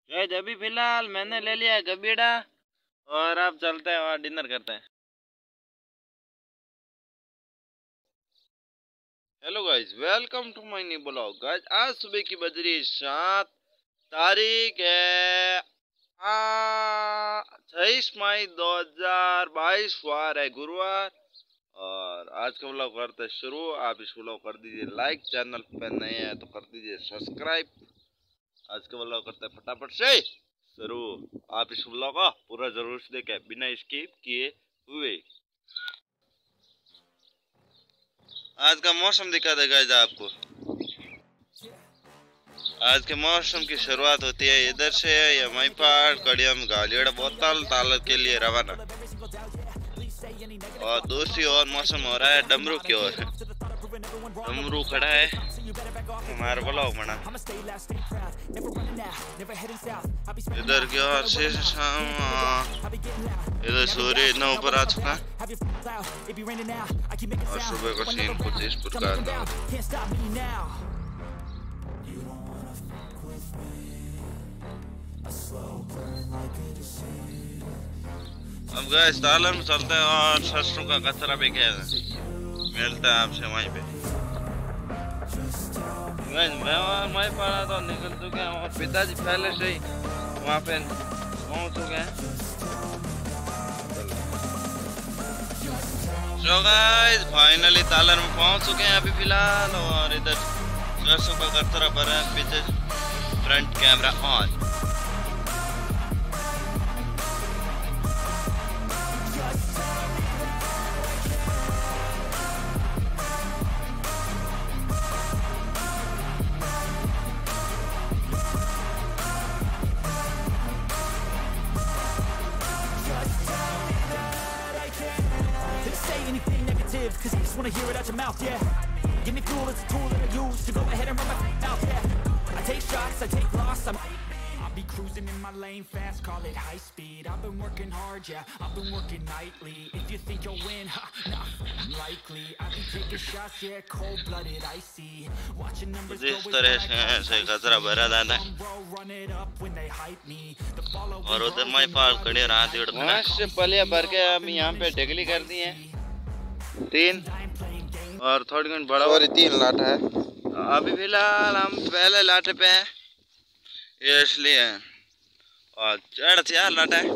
Guys अभी फिलहाल मैंने ले लिया गबीड़ा और अब चलते हैं और डिनर करते हैं। Hello guys, welcome to my new blog. Guys आज सुबह की बज रही 7, तारीख है 26 मई 2022, वार है गुरुवार। और आज का ब्लॉग करते हैं शुरू। आप इस ब्लॉग कर दीजिए लाइक, चैनल पर नए हैं तो कर दीजिए सब्सक्राइब। आज का ब्लॉग करते हैं फटाफट से शुरू। आप इस ब्लॉग को पूरा जरूर से देखें बिना स्किप किए हुए। आज का मौसम दिखा देगा आपको। आज के मौसम की शुरुआत होती है इधर से, या महिपाड़ कड़ियम गालियड़ बोतल ताल के लिए रवाना। और दूसरी ओर मौसम हो रहा है डमरू की ओर। डमरू खड़ा है हमारा ब्लॉग बना। इधर की ओर से इधर सूर्य इतना ऊपर आ चुका है और सुबह का सीन कुछ इस प्रकार का। अब गए तालन में चलते हैं और सरसों का कचरा भी क्या मिलता है आपसे वहीं पे। मैं पड़ा तो निकल चुके हैं और पिताजी पहले से ही वहाँ पे पहुँच चुके हैं। तो गाइस फाइनली तालन में पहुँच चुके हैं अभी फिलहाल। और इधर सरसों का कचरा भरा है, पीछे front camera on. Cause I just wanna hear it out your mouth, yeah. Give me fuel, it's a tool that I use to go ahead and run my mouth, yeah. I take shots, I take loss, I'll be cruising in my lane fast, call it high speed. I've been working hard, yeah, I've been working nightly. If you think you'll win, nah, unlikely. I've been taking shots, yeah, cold-blooded, icy. Watching numbers go इस तरह से कचरा भरा रहता है। और उधर मैं पाल खड़े रात उड़ना से पलिया भर के हम यहाँ पे ढगली कर दी है 3 और थोड़ी घंटे बड़ा और 3 लाटा है। अभी फिलहाल हम पहले लाटे पे हैं इसलिए, और 4 लाटा है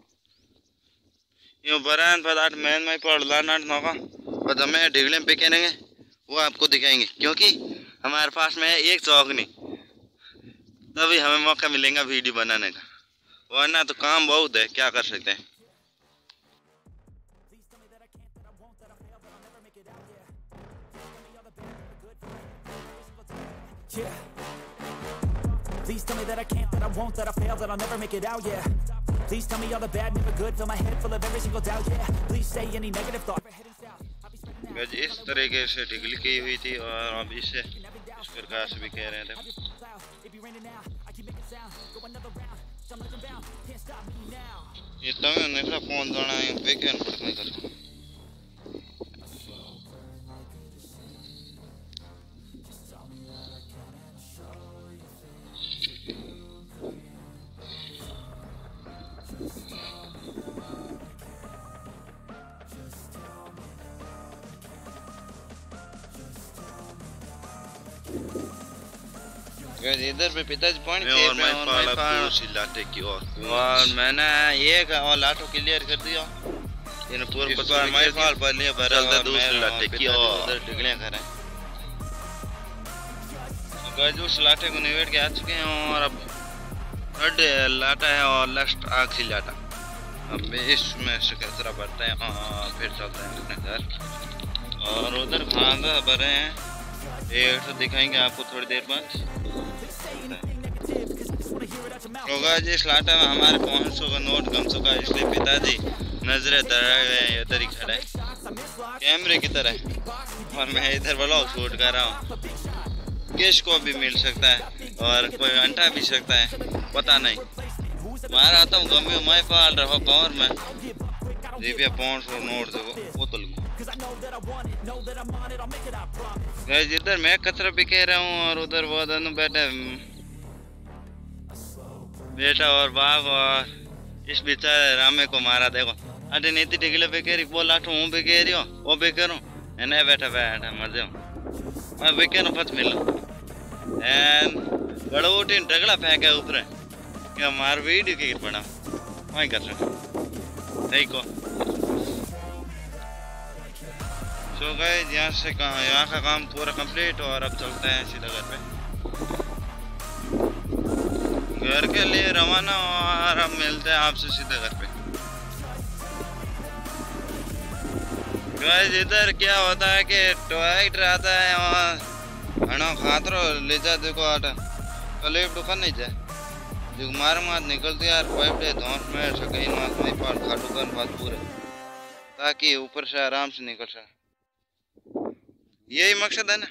यूँ बरान पदार्थ मैन में पड़ लाना नौका बस हमें ढिगले पे करेंगे वो आपको दिखाएंगे, क्योंकि हमारे पास में है एक चौक नहीं, तभी हमें मौका मिलेगा वीडियो बनाने का, वरना तो काम बहुत है, क्या कर सकते हैं। Yeah. Please tell me that I can't, that I won't, that I fail, that I'll never make it out, yeah. Please tell me all the bad, never good, fill my head full of every single doubt, yeah. Please say any negative thought. Guys इस तरीके से ढिगली की हुई थी और अब इसे इस प्रकार से भी कह रहे थे। ये तमें नेक्स्ट फोन जाना है वेकेंड पर नहीं कर। इधर पे पिताजी पॉइंट लाटे की और मैंने एक और लाटो क्लियर कर दिया। इन पूरा मैं फाल पर लिए भरा दूसरे लाटे की और उधर ढिगलियां कर रहे हैं। गाइस उस लाटे को निवेट के आ चुके हैं और अब थर्ड लाटा है और लास्ट आखिरी लाटा। अब इसमें से कचरा भरते हैं और फिर चलते हैं अपने घर। और उधर खाना भरे हैं, एक तो दिखाएंगे आपको थोड़ी देर बाद। होगा जिस लाटा में हमारे 500 का नोट गम चुका है, इसलिए पिताजी नजरें दराए गए इधर ही खड़ा है कैमरे की तरह, और मैं इधर ब्लॉग शूट कर रहा हूँ। किसको भी मिल सकता है और कोई अंटा भी सकता है, पता नहीं। मैं रहता हूँ गमी मैं पाल रहा हूँ पावर में रुपया 500 नोट देखो बोतल को। इधर मैं कचरा भी कह रहा हूँ और उधर वो दोनों बैठे बेटा और बाप और इस बेचारे रामे को मारा देखो। अरे नीति टिकले पे कह रही बोल आठो हूँ भी कह रही हो वो भी करूँ नहीं बैठा बैठा मर जाऊँ मैं भी कह पच मिलो एन बड़ा उठी टगड़ा फेंका ऊपर क्या मार वीडियो की पड़ा वहीं कर सकते सही को। सो गए यहाँ का काम पूरा कंप्लीट और अब चलते हैं सीधा घर पे घर के लिए रवाना और अब मिलते हैं आपसे सीधा घर पे। गाइस इधर क्या होता है कि ट्रैक्टर आता है और हणो खातरो ले जा देखो आटा कलेब दुकान नहीं जाए जो मार निकलती यार पाइप दे धौंस में सके मास में पार खाटू कर बात पूरे ताकि ऊपर से आराम से निकल सके यही मकसद है ना।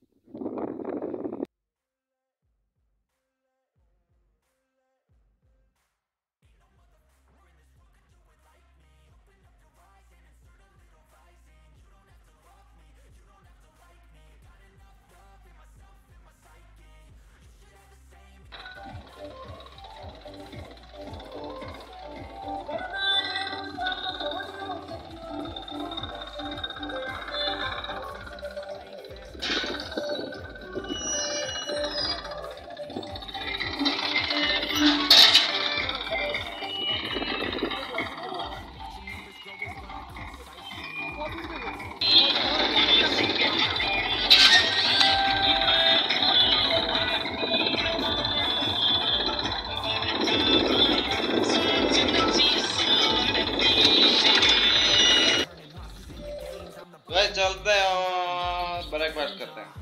चलते हैं और ब्रेकफास्ट करते हैं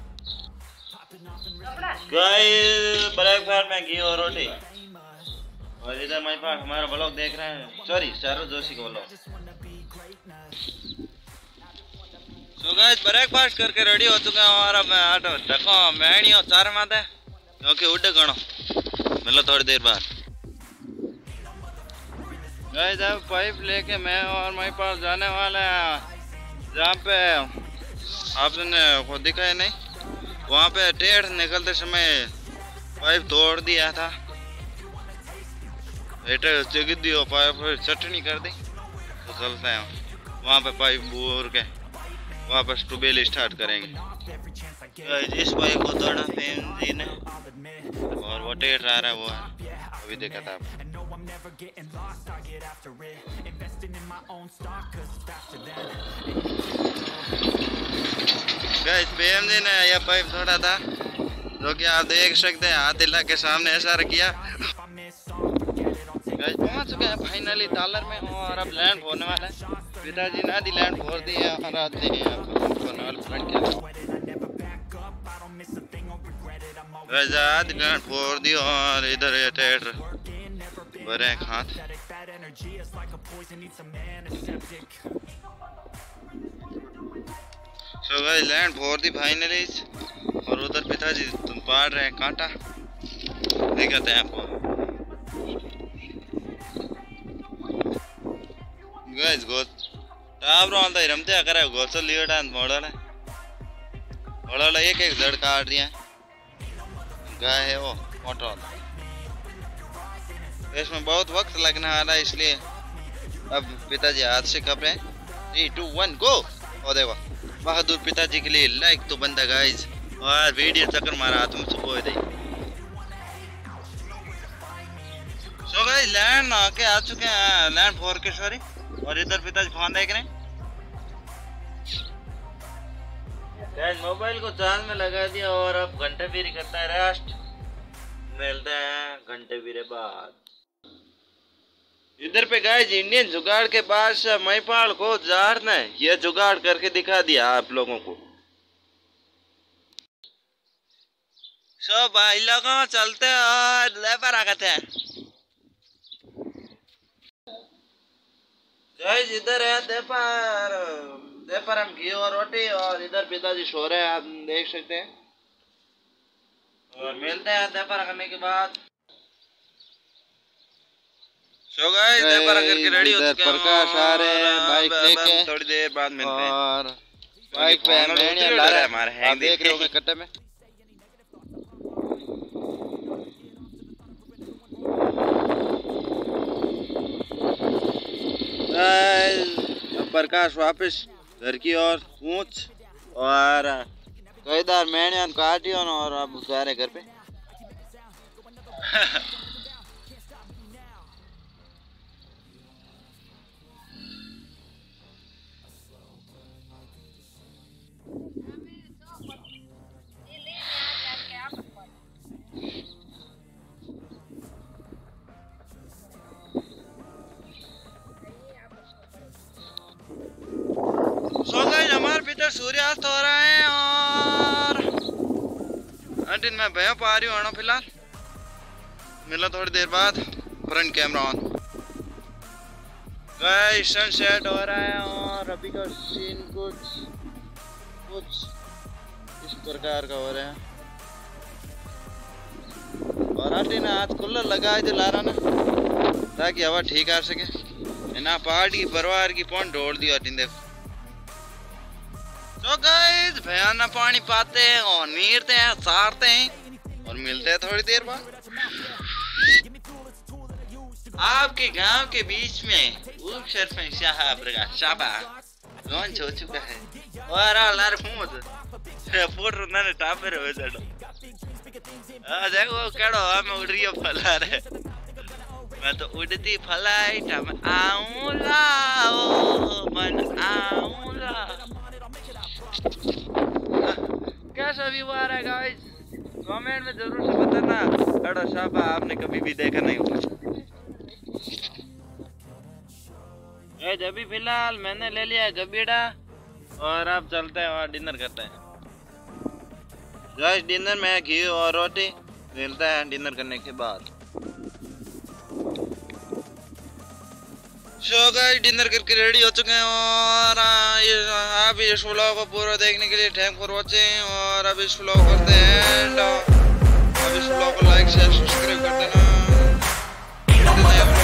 गाइस। ब्रेकफास्ट में घी और रोटी और इधर मेरे पास हमारा ब्लॉग देख रहे हैं सॉरी शाहरुख जोशी का ब्लॉग। सो गाइस ब्रेकफास्ट करके रेडी हो चुके हैं और अब मैं आटो देखो मैं नहीं हूँ चार माते क्योंकि उड़े गणो मिलो थोड़ी देर बाद। गाइस अब पाइप लेके मैं और मेरे पास जाने वाले हैं जहाँ पे आपने को दिखा है नहीं वहाँ पे टेढ़ निकलते समय पाइप तोड़ दिया था जगह दी हो पाइप चटनी कर दी तो चलते हैं वहाँ पे पाइप बोर के वापस ट्यूबवेल स्टार्ट करेंगे। इस पाइप को तोड़ा जी ने और वो टेढ़ आ रहा है वो है अभी देखा था गाइस PMG ने यह पाइप तोड़ा था जो कि आप देख सकते हैं हाथ हिला के सामने ऐसा किया। गाइस पहुंच चुके हैं फाइनली तालर में और अब लैंड होने वाला है। पिताजी ने आधी लैंड फोड़ दी है और आधी होने वाला फ्रंट के गाइस आधी लैंड फोड़ दी और इधर ये टेढ़ भरे हैं हाथ। सो गाइस लैंड फोड़ दी फाइनली और उधर पिताजी तुम पाड़ रहे हैं कांटा दिखाते हैं आपको। गाइस गोत टाब रोंदा रमते करे गोसल लियोडा मोड़ला एक जड़ काट दिया गाय है वो मोटर इसमें बहुत वक्त लगने वाला है इसलिए अब पिताजी हाथ से खप रहे हैं 3 2 1 गो। और देखो बहादुर पिताजी के लिए लाइक तो बंदा गाइस और वीडियो चक्कर मारा तुम सुबह दे। सो गाइस लैंड आके आ चुके हैं लैंड फोर के सॉरी और इधर पिताजी फोन देख रहे हैं। गाइस मोबाइल को चार्ज में लगा दिया और अब घंटे फिर करता है रेस्ट मिलते हैं घंटे फिर बाद। इधर पे गाइस इंडियन जुगाड़ के पास महिपाल को जार ने यह जुगाड़ करके दिखा दिया आप लोगों को। सो भाई लोगों चलते और लेबर आते हैं गाइस। इधर है देपर हम घी और रोटी और इधर पिताजी सो रहे हैं आप देख सकते हैं और मिलते हैं देपर करने के बाद। सो गाइस देपर करके रेडी हो चुके हैं प्रकाश आ रहे हैं बाइक लेके थोड़ी देर बाद मिलते हैं और बाइक पे मैंने ला रहा है हमारे हैंग देख रहे हो कट्टे में। अब प्रकाश वापस घर की ओर कूच और कई दार मैंने काटी और अब जा रहे घर पे। सो गाइस हमारे भीतर सूर्यास्त हो रहा है और अंटिन मैं भैया पा रही हूँ फिलहाल। मिला थोड़ी देर बाद, front camera on. Guys sunset हो रहा है और अभी का सीन कुछ इस प्रकार का हो रहा है। और अंटिन आज कूलर लगा है ला रहा ना ताकि हवा ठीक आ सके ना। पहाड़ की परवार की पौन ढोल दी अंटिन देखो। तो गाइस भैया ना पानी पाते हैं और नीरते हैं, सारते हैं और मिलते हैं थोड़ी देर बाद। आपके गांव के बीच में उप सरपंच साहब कौन छो चुका है और लार फूट फोटो ना टापर हो जाडो। देखो केड़ो हमें उड़ रही है फला रे। मैं तो उड़ती फ्लाइट हम आऊंला ओ मन आऊंला। कैसा व्यू आ रहा है गाइस, कमेंट में जरूर से बताना। अड़ो शाबा आपने कभी भी देखा नहीं होगा। अभी फिलहाल मैंने ले लिया गबीड़ा और अब चलते हैं और डिनर करते हैं। गाइस डिनर में घी और रोटी मिलता है डिनर करने के बाद। सो गाइस डिनर करके रेडी हो चुके हैं और आप इस व्लॉग को पूरा देखने के लिए थैंक फॉर वॉचिंग। और अब इस व्लॉग करते हैं, अब इस व्लॉग को लाइक शेयर सब्सक्राइब कर देना।